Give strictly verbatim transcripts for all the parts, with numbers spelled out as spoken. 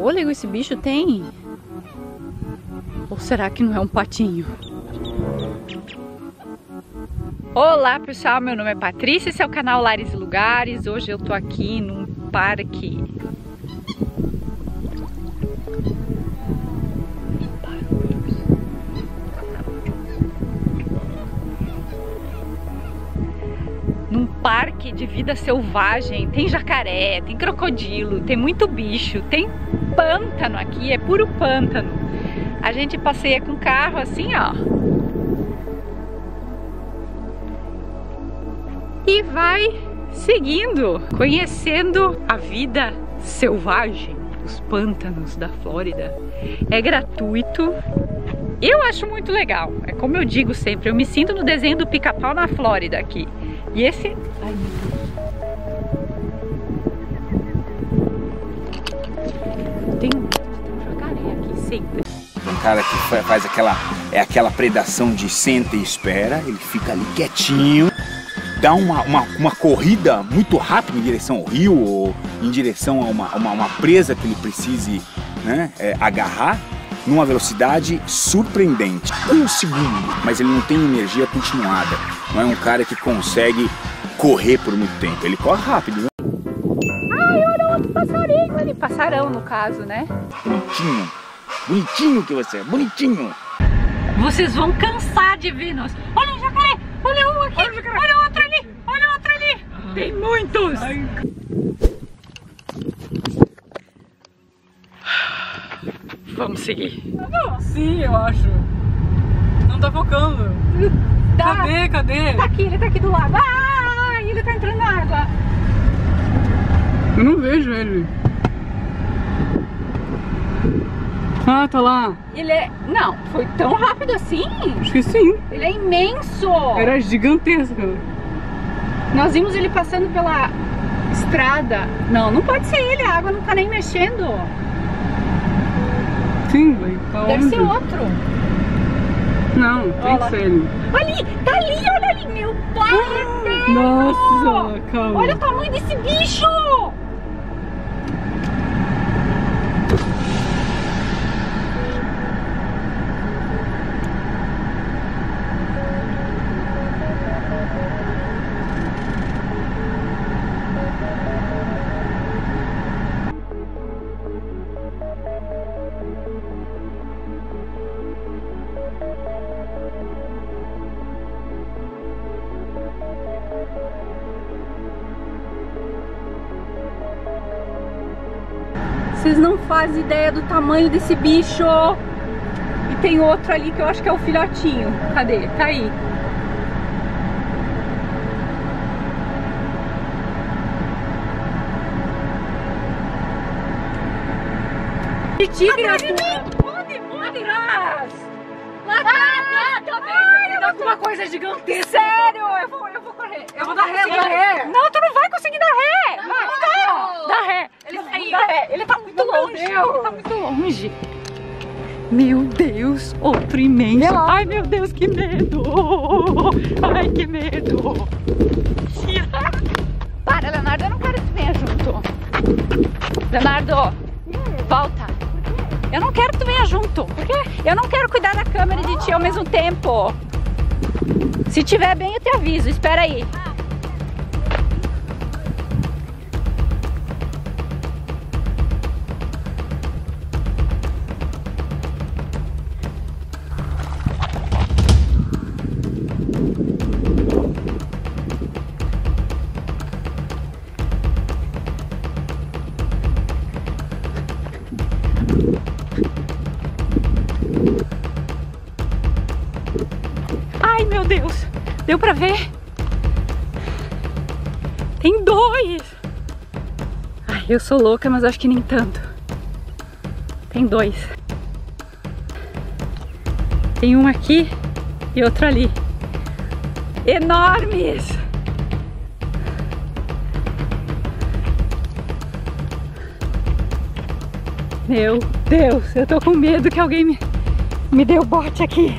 fôlego esse bicho tem? Ou será que não é um patinho? Olá pessoal, meu nome é Patrícia, esse é o canal Lares e Lugares. Hoje eu tô aqui num parque. Num parque de vida selvagem. Tem jacaré, tem crocodilo, tem muito bicho, tem pântano aqui, é puro pântano. A gente passeia com carro assim, ó. E vai seguindo, conhecendo a vida selvagem, os pântanos da Flórida. É gratuito. Eu acho muito legal. É como eu digo sempre, eu me sinto no desenho do Pica-Pau na Flórida aqui. E esse... Ai, meu Deus. Tem um jacaré aqui sempre. Um cara que faz aquela, é aquela predação de senta e espera, ele fica ali quietinho. Dá uma, uma, uma corrida muito rápida em direção ao rio ou em direção a uma, uma, uma presa que ele precise, né, é, agarrar numa velocidade surpreendente. Um segundo, mas ele não tem energia continuada. Não é um cara que consegue correr por muito tempo. Ele corre rápido, né? Ai, olha outro passarinho ali. Passarão, no caso, né? Bonitinho. Bonitinho que você é. Bonitinho. Vocês vão cansar de ver nós. Olha o jacaré. Olha um aqui. Olha, olha outro ali. Olha outro ali. Tem muitos. Ai. Vamos seguir. Sim, eu acho. Não tá focando. Tá. Cadê? Cadê? Tá aqui, ele tá aqui do lado. Ah, ele tá entrando na água. Eu não vejo ele. Ah, tá lá. Ele é... Não, foi tão rápido assim? Acho que sim. Ele é imenso. Era gigantesco. Nós vimos ele passando pela estrada. Não, não pode ser ele. A água não tá nem mexendo. Sim, vai. Tá Deve onde? ser outro. Não, tem que ser ele. Ali, tá ali, olha ali, meu pai eterno. Nossa, calma. Olha o tamanho desse bicho. Vocês não fazem ideia do tamanho desse bicho. E tem outro ali que eu acho que é o filhotinho. Cadê? Tá aí. Que tigre! Atrás de mim! Onde? Onde? Atrás! Lá atrás! Tá vendo? Tá com uma coisa gigantesca. Sério! Eu vou, eu vou correr. Eu vou dar ré, vou dar ré. Não, tu não vai conseguir dar ré. Vai, dá, dá ré. Ele tá aí. Dá ré. Ele tá muito longe. Ele tá muito longe. Meu Deus, outro imenso. Ai, meu Deus, que medo. Ai, que medo. Para, Leonardo, eu não quero que tu venha junto. Leonardo, volta. Eu não quero que tu venha junto. Por quê? Eu não quero cuidar da câmera e de ti ao mesmo tempo. Se tiver bem, eu te aviso. Espera aí. Ai, meu Deus. Deu pra ver? Tem dois. Ai, eu sou louca, mas acho que nem tanto. Tem dois. Tem um aqui e outro ali. Enormes! Meu Deus, eu tô com medo que alguém me, me dê o bote aqui.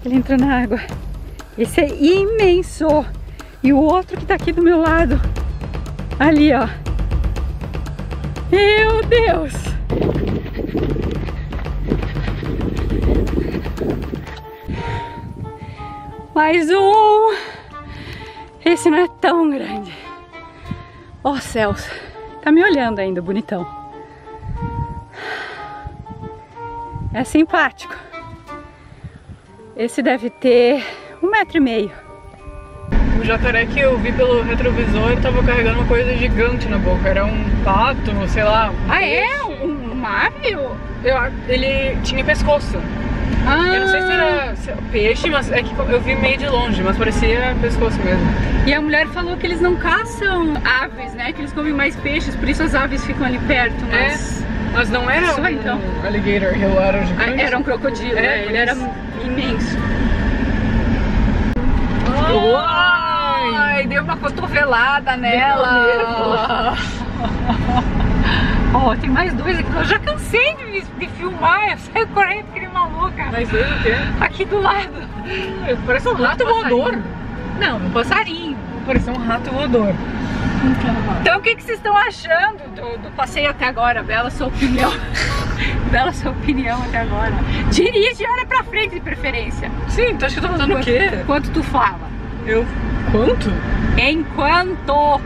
Ele entrou na água. Esse é imenso. E o outro que tá aqui do meu lado. Ali, ó. Meu Deus. Mais um. Esse não é tão grande. Ó, oh, céus. Tá me olhando ainda, bonitão. É simpático. Esse deve ter um metro e meio. O jacaré que eu vi pelo retrovisor tava carregando uma coisa gigante na boca. Era um pato, sei lá. Um ah, peixe. é? Um, um ave? Eu, ele tinha pescoço. Ah. Eu não sei se era se, peixe, mas é que eu vi meio de longe, mas parecia pescoço mesmo. E a mulher falou que eles não caçam aves, né? Que eles comem mais peixes, por isso as aves ficam ali perto, mas... É, mas não era Só um então. alligator, ele era gigante. Era um crocodilo, é, né? Ele era imenso. Ai, Ai, deu uma cotovelada nela. Ó, oh, tem mais dois aqui. Eu já cansei de, de filmar. Eu saio correndo que nem maluca. Mas dois o quê? Aqui do lado. Parece um rato voador. Não, um passarinho. Parece um rato voador. Então o que, que vocês estão achando do, do passeio até agora? Bela sua opinião. Bela sua opinião até agora. Dirige e olha pra frente de preferência. Sim, tu acha que eu tô fazendo o quê? Enquanto tu fala. Eu... Quanto? Enquanto.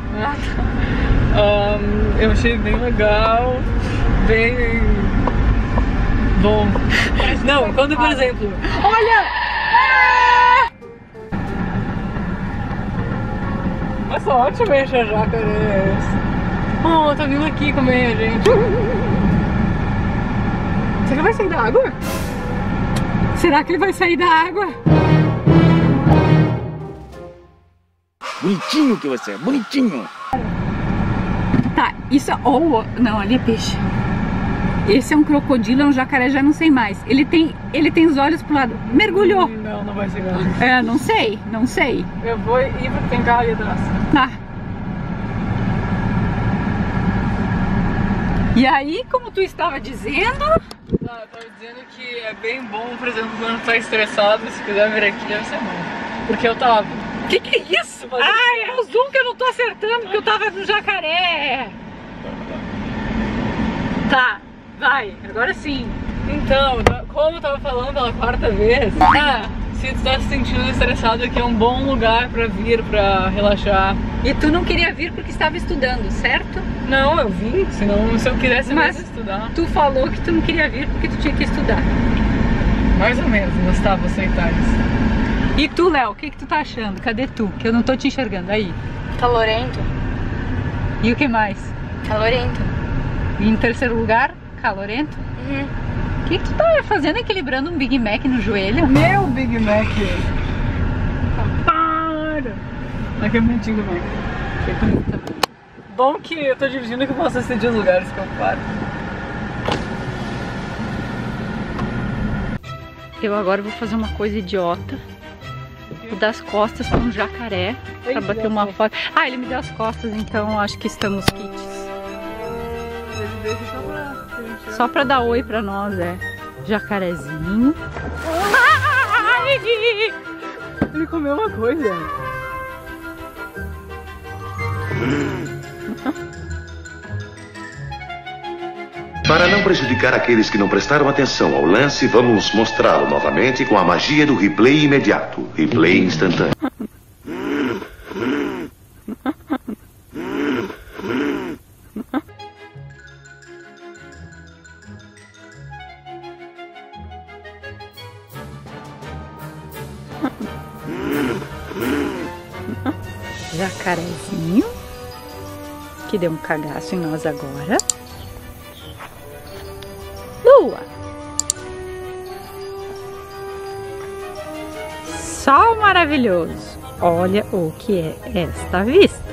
Um, eu achei bem legal, bem bom. Não, quando, por exemplo, olha! Ah! Nossa, ótimo achar jacarés. Oh, tá vindo aqui comer a gente. Será que ele vai sair da água? Será que ele vai sair da água? Bonitinho que você é, bonitinho. Tá, isso é... Oh, não, ali é peixe. Esse é um crocodilo, é um jacaré, já não sei mais. Ele tem, ele tem os olhos pro lado. Mergulhou. Não, não vai ser não. É, não sei, não sei. Eu vou ir porque tem carro ali atrás. Tá. E aí, como tu estava dizendo... Ah, eu tava dizendo que é bem bom, por exemplo, quando tá estressado, se quiser vir aqui deve ser bom. Porque eu tava... Que que é isso? Ai, é o zoom que eu não tô acertando, porque eu tava no jacaré. Tá, vai, agora sim. Então, como eu tava falando pela quarta vez, ah, se tu tá se sentindo estressado, aqui é um bom lugar pra vir, pra relaxar. E tu não queria vir porque estava estudando, certo? Não, eu vim, senão se eu quisesse Mas mesmo estudar. Tu falou que tu não queria vir porque tu tinha que estudar. Mais ou menos, mas tá, vou aceitar isso. E tu, Léo, o que que tu tá achando? Cadê tu? Que eu não tô te enxergando. Aí. Calorento. E o que mais? Calorento. E em terceiro lugar, calorento? Uhum. O que que tu tá fazendo equilibrando um Big Mac no joelho? Meu Big Mac! Para! Aqui é bonitinho também. Bom que eu tô dirigindo que eu posso decidir os lugares que eu paro. Eu agora vou fazer uma coisa idiota. Vou dar as costas para um jacaré para bater uma foto. Ah, ele me deu as costas, então acho que estamos kits. Só para dar oi para nós, é. Jacarezinho. Ai! Ele comeu uma coisa. Para não prejudicar aqueles que não prestaram atenção ao lance, vamos mostrá-lo novamente com a magia do replay imediato. Replay instantâneo. Jacarezinho, que deu um cagaço em nós agora. Lua. Sol maravilhoso. Olha o que é esta vista.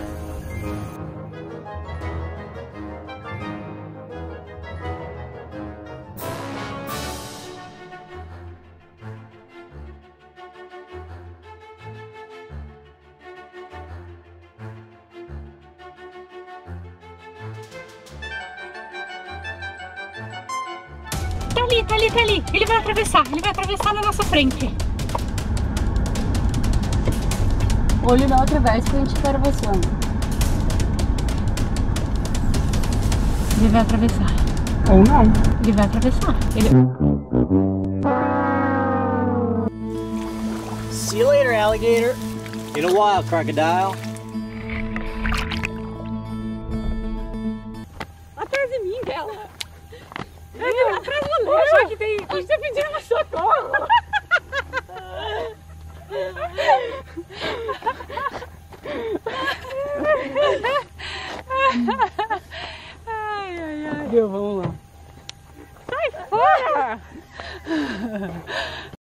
Tá ali, tá ali, tá ali. Ele vai atravessar, ele vai atravessar na nossa frente. Olho na outra vez que a gente espera você. Ele vai atravessar. Ou não. Ele vai atravessar. Ele... See you later, alligator. In a while, crocodile. Atrás de mim, dela. É, atrás do Léo. Só que tem... A gente tá pedindo uma socorro. Ai, ai, ai. Deu, vamos